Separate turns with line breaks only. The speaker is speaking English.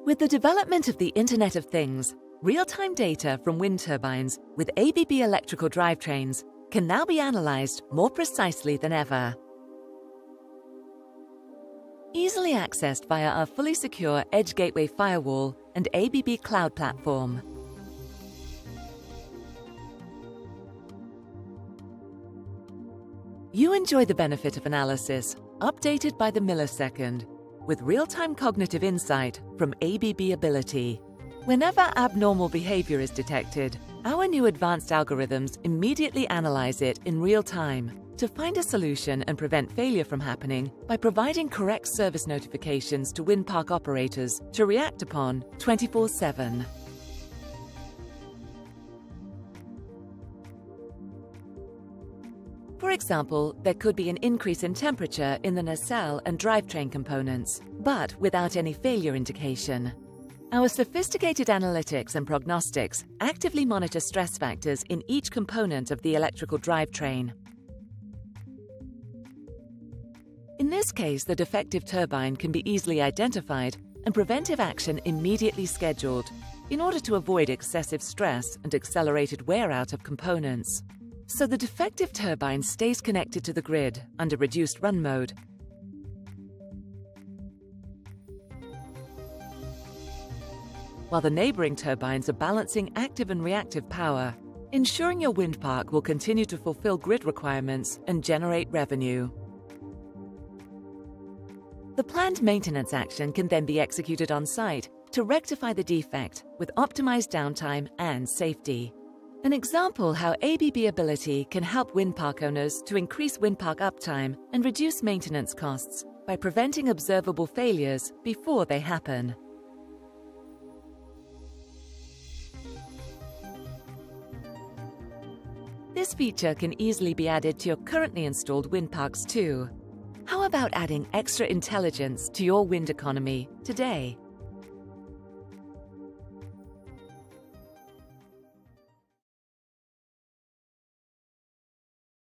With the development of the Internet of Things, real-time data from wind turbines with ABB electrical drivetrains can now be analyzed more precisely than ever. Easily accessed via our fully secure Edge Gateway firewall and ABB Cloud platform. You enjoy the benefit of analysis, updated by the millisecond, with real-time cognitive insight from ABB Ability. Whenever abnormal behavior is detected, our new advanced algorithms immediately analyze it in real time to find a solution and prevent failure from happening by providing correct service notifications to wind park operators to react upon 24/7. For example, there could be an increase in temperature in the nacelle and drivetrain components, but without any failure indication. Our sophisticated analytics and prognostics actively monitor stress factors in each component of the electrical drivetrain. In this case, the defective turbine can be easily identified and preventive action immediately scheduled in order to avoid excessive stress and accelerated wear-out of components. So the defective turbine stays connected to the grid under reduced run mode. While the neighboring turbines are balancing active and reactive power, ensuring your wind park will continue to fulfill grid requirements and generate revenue. The planned maintenance action can then be executed on site to rectify the defect with optimized downtime and safety. An example how ABB Ability can help wind park owners to increase wind park uptime and reduce maintenance costs by preventing observable failures before they happen. This feature can easily be added to your currently installed wind parks too. How about adding extra intelligence to your wind economy today?